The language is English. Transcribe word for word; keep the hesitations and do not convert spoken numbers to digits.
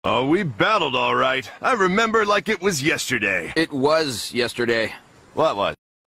Oh, we battled all right. I remember like it was yesterday. It was yesterday. What was?